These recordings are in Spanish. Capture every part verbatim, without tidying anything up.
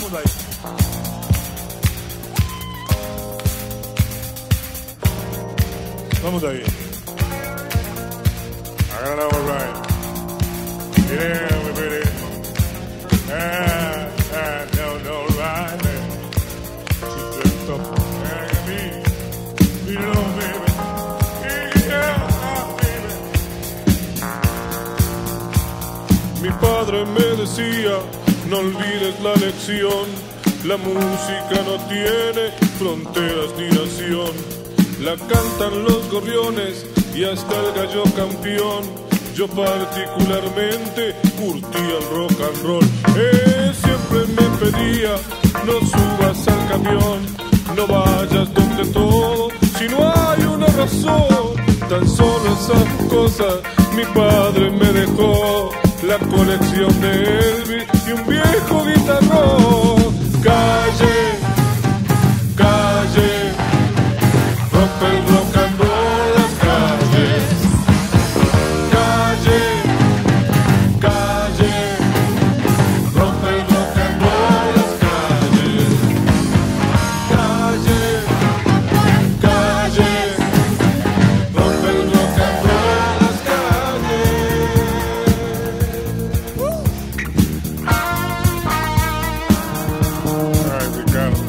Vamos ahí. Vamos ahí. I gotta know right. Yeah, we did it. Ah, ah, no, no, right. She dressed up and me. You know, baby. Yeah, baby. Mi padre me decía, no olvides la lección. La música no tiene fronteras ni nación. La cantan los gorriones y hasta el gallo campeón. Yo particularmente curtía el rock and roll. Eh, siempre me pedía, no subas al camión, no vayas donde todo, si no hay una razón. Tan solo esas cosas mi padre me dejó, la colección de Elvis y un viejo guitarrón. Calle, calle, rompe el rock and roll las calles. Calle, calle, rompe el rock and roll las calles. Calle, calle, rompe el rock and roll las calles. Ay, Ricardo.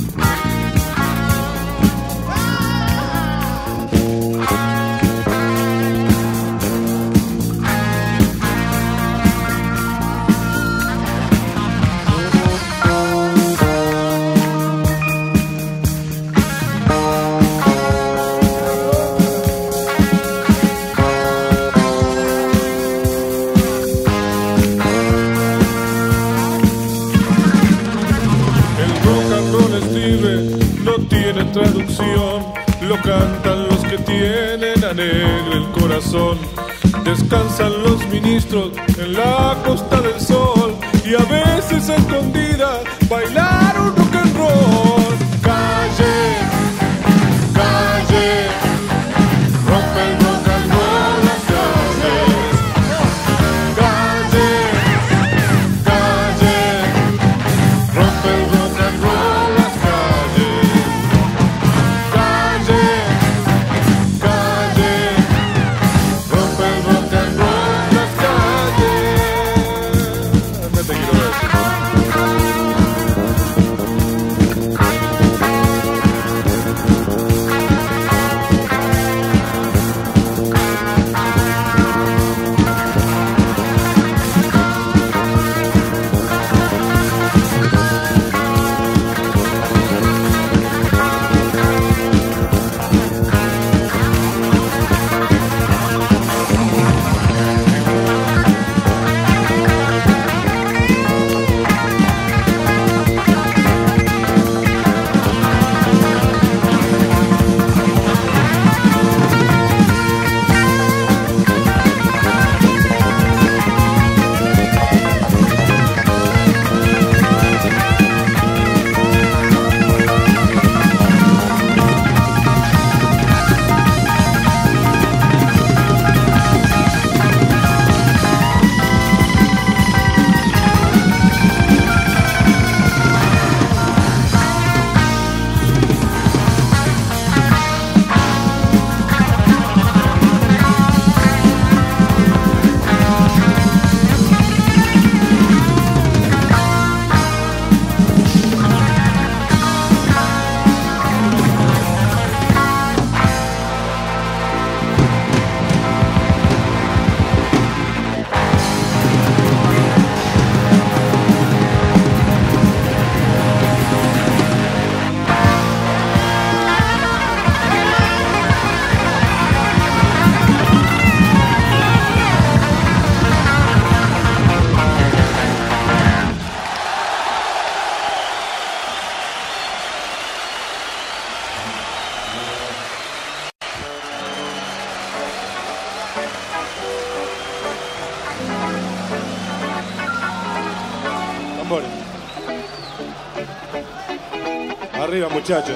No tiene traducción, lo cantan los que tienen alegre el corazón. Descansan los ministros en la Costa del Sol y a veces a escondidas bailar un rock and roll. Calle, calle, rompe el rock and roll las calles. Calle, calle, rompe el rock and roll las calles. Calle, calle, rompe el rock and roll las calles. No te quiero ver. Arriba, muchachos.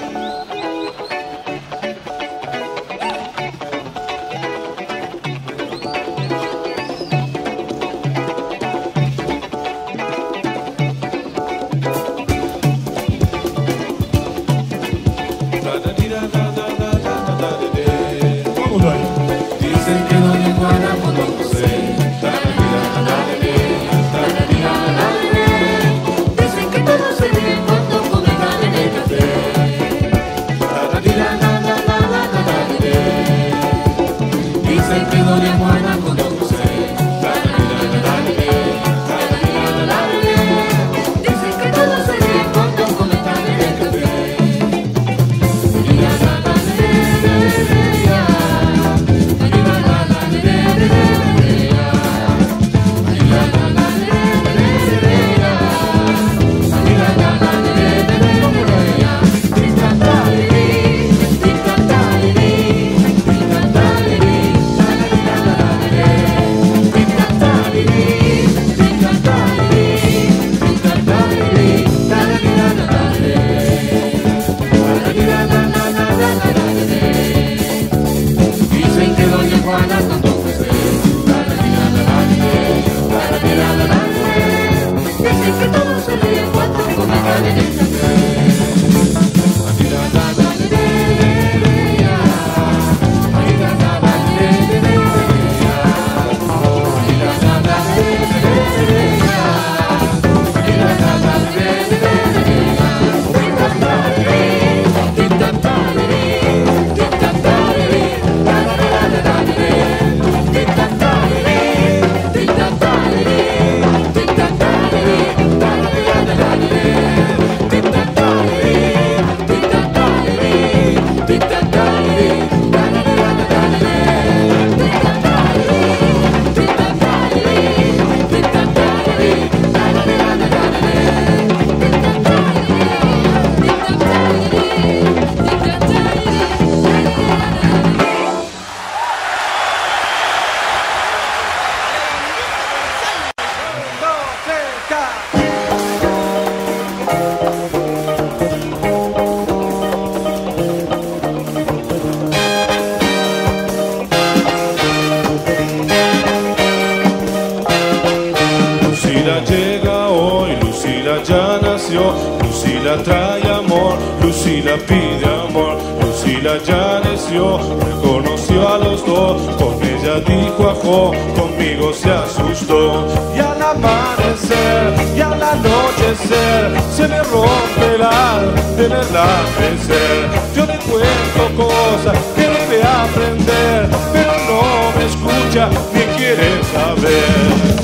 Dicen que Doña Juana cuando crucé. Dicen que todo se ríe cuando comentan en el café. Dicen que Doña Juana cuando fuese. Dicen que todo se ríe cuando comentan en el café. Lucila llega hoy, Lucila ya nació, Lucila trae amor, Lucila pide amor, Lucila ya nació, reconoció a los dos, con ella dijo ajo, conmigo se asustó. Y al amanecer, y al anochecer, se le rompe el alma de verla crecer. Yo le cuento cosas que debe aprender, pero no me escucha ni quiere saber.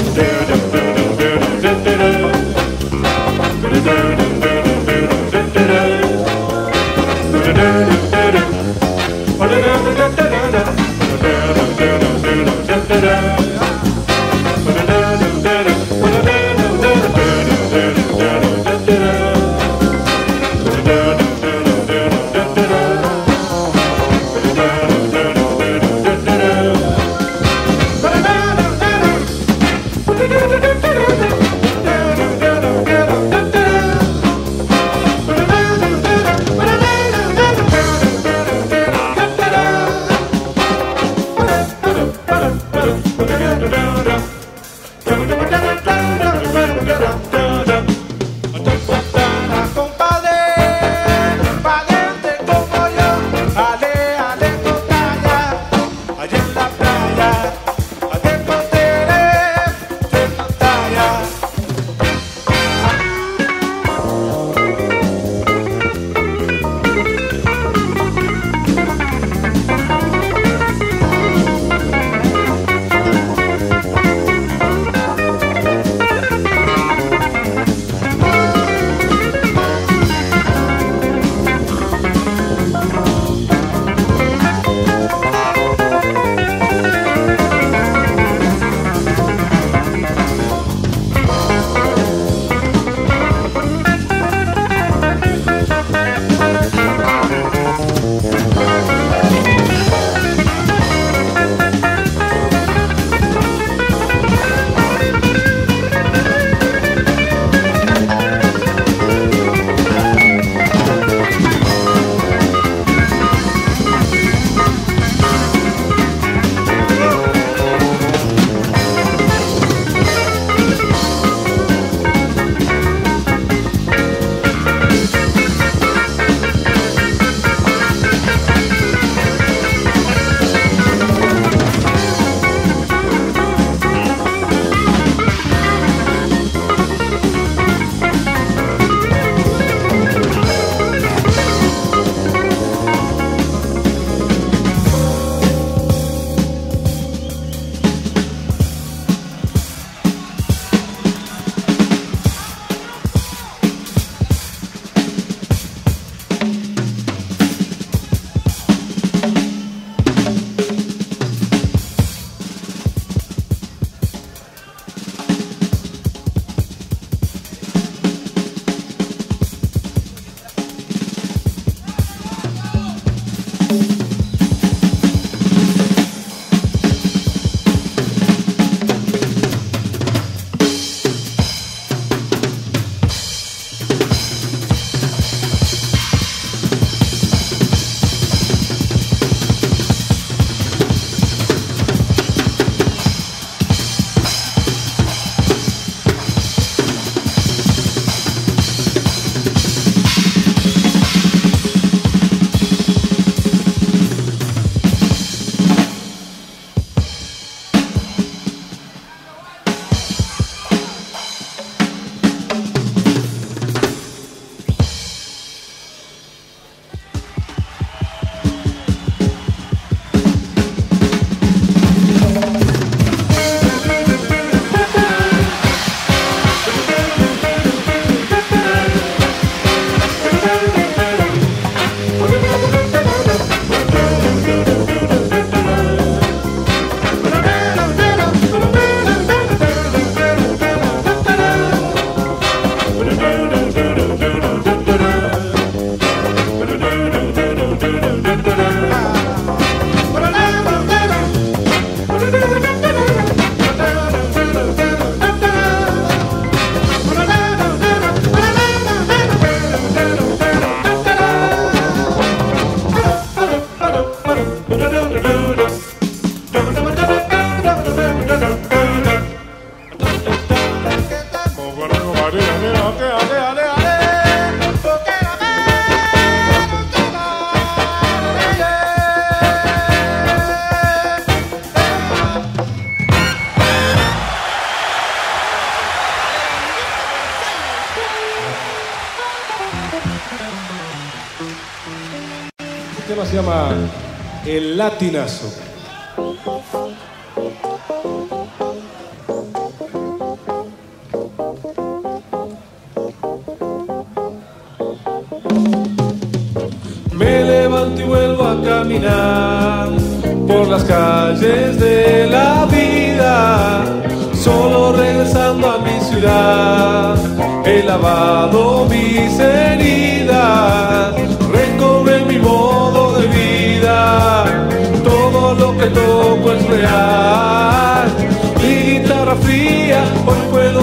se llama El Latinazo. Me levanto y vuelvo a caminar por las calles de la vida, solo regresando a mi ciudad. He lavado mis heridas, recobré mi modo de vida, todo lo que toco es real. Mi guitarra fría hoy puedo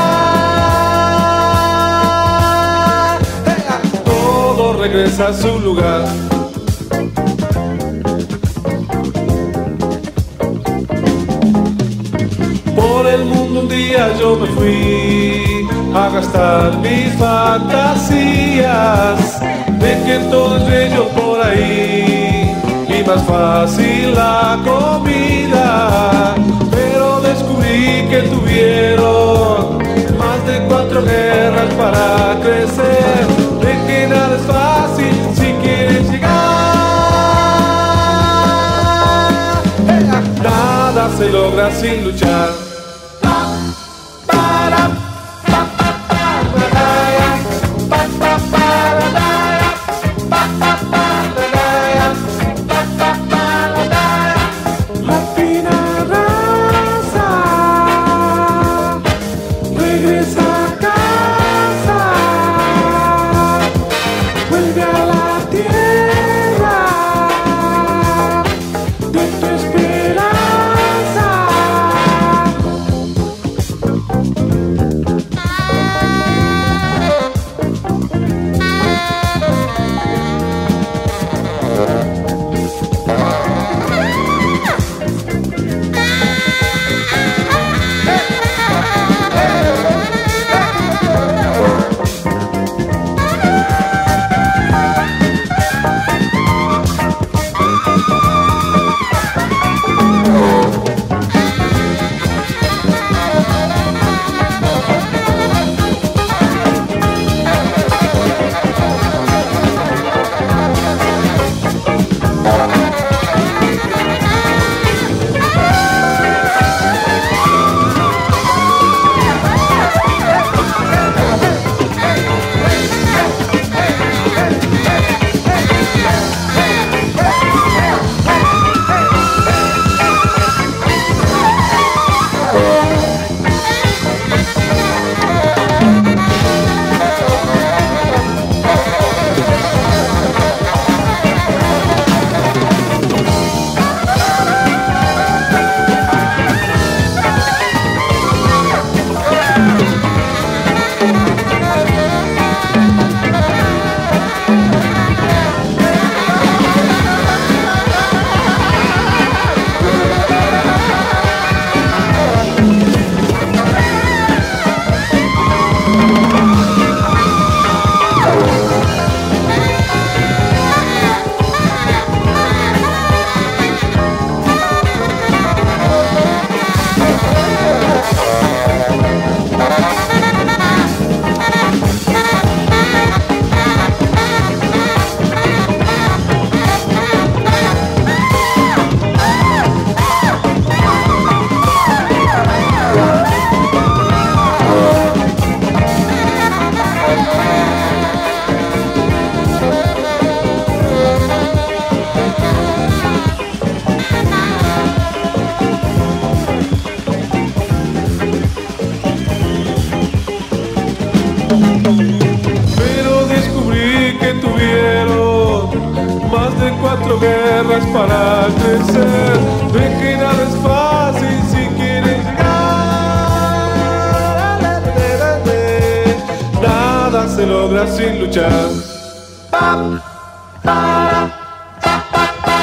templar, todo regresa a su lugar. Por el mundo un día yo me fui a gastar mis fantasías, dejé todo el bello por ahí y más fácil la comida, pero descubrí que tuvieron más de cuatro guerras para crecer, de que nada es fácil si quieres llegar, nada se logra sin luchar. Cuatro guerras para crecer, de que nada es fácil si quieres llegar, nada se logra sin luchar. Pa, para, pa, pa, pa,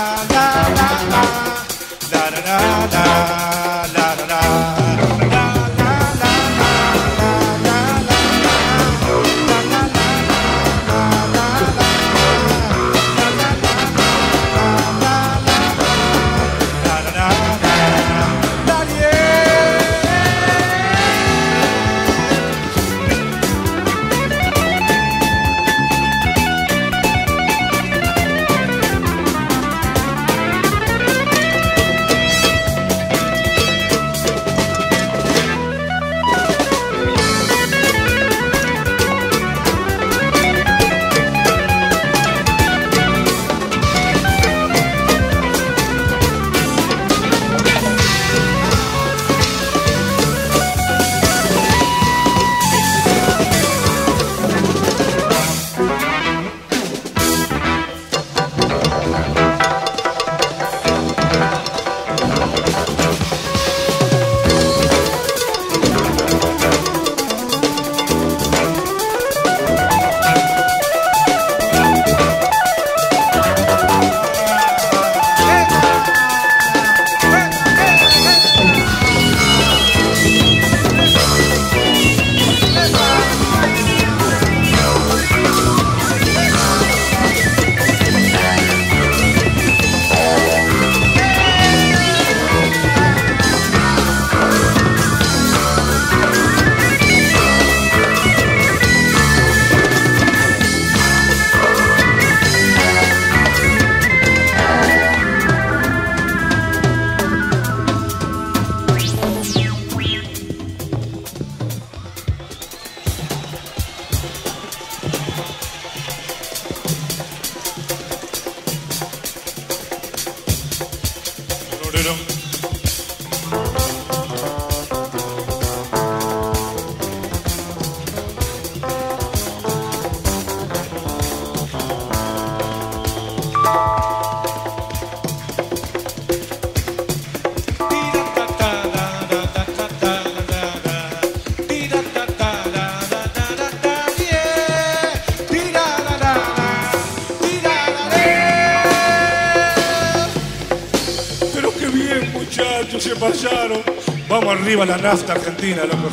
Se pasaron. Vamos arriba a la nafta argentina, loco.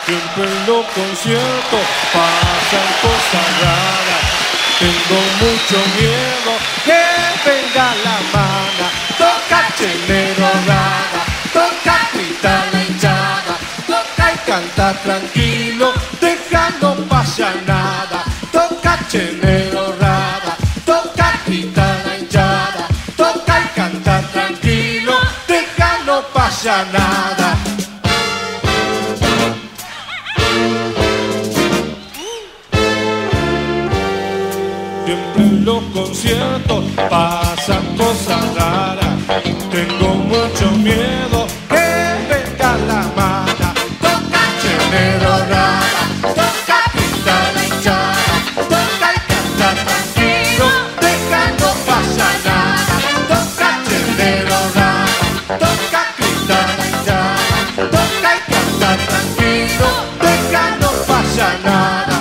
Siempre en los conciertos pasan cosas raras. Tengo mucho miedo que venga la mana. Toca chelero rara, toca gritar la hinchada, toca y canta tranquilo, deja no pasa nada. Toca chelero rara, toca gritar la hinchada, toca y canta tranquilo, deja no pasa nada. Siempre en los conciertos pasan cosas raras. Tengo mucho miedo que venga la mana. Toca chelero rara, toca gritar la hinchada, toca y canta tranquilo, deja no pasa nada. Toca chelero rara, toca gritar la hinchada, toca y canta tranquilo, deja no pasa nada.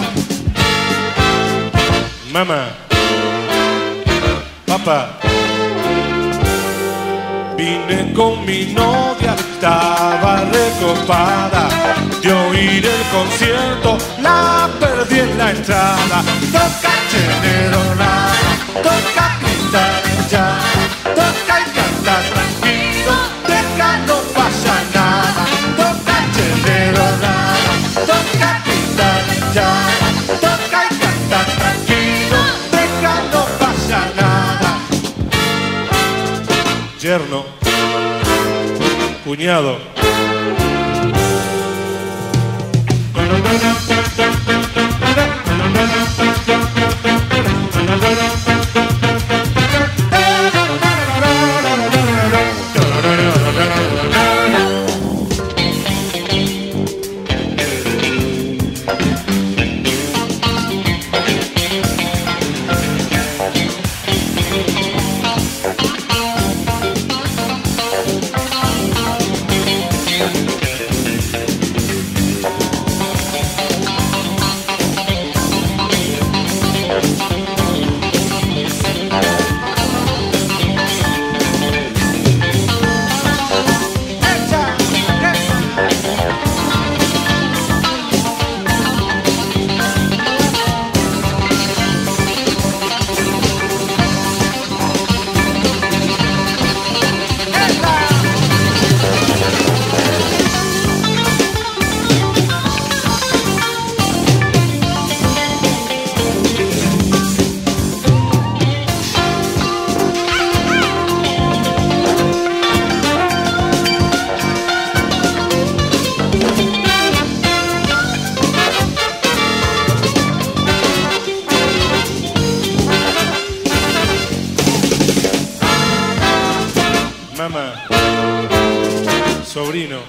Mamá, papá, vine con mi novia, estaba recopada. De oír el concierto, la perdí en la entrada. Toca chelero rara, toca gritar ya, toca y cantar tranquilo, deja no pasa nada. Toca chelero rara, toca gritar ya, toca y cantar tranquilo, deja no pasa nada. Yerno, cuñado, mamá, sobrino.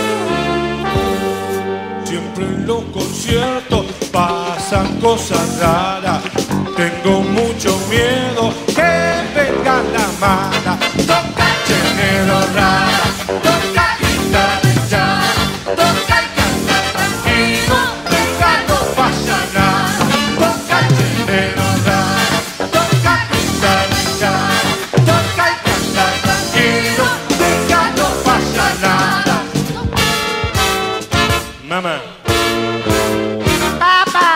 Siempre en los conciertos pasan cosas raras. Tengo mucho miedo que venga la mala. Toca chelero rara, toca gritar ya, toca y cantar tranquilo, deja no pasa nada. Toca chelero rara, toca gritar ya, toca y cantar tranquilo, deja no pasa nada. Mamá, papá,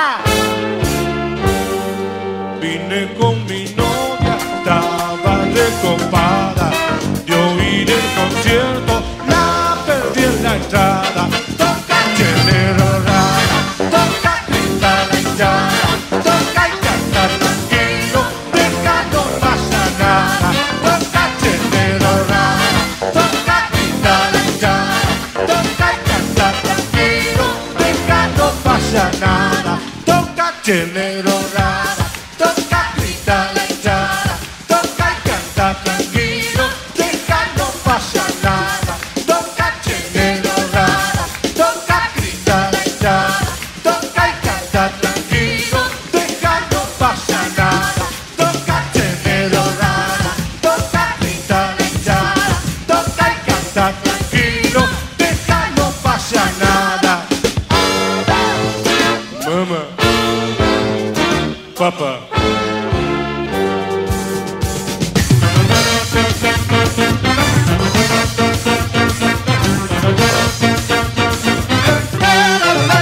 vine con mi novia, estaba recopada. De oír el concierto, la perdí en la entrada. Toca chelero rara, toca gritar la hinchada, toca y cantar tranquilo, deja no pasa nada. Toca chelero rara, toca gritar la hinchada, toca y cantar tranquilo, deja no pasa nada. Toca chelero rara, toca gritar la hinchada, toca y cantar tranquilo, deja no pasa nada. Toca chelero rara, toca gritar la hinchada, toca y cantar tranquilo, deja no pasa nada. Toca chelero rara, toca gritar la hinchada, toca y cantar tranquilo, deja no pasa nada. Mamá, papá, la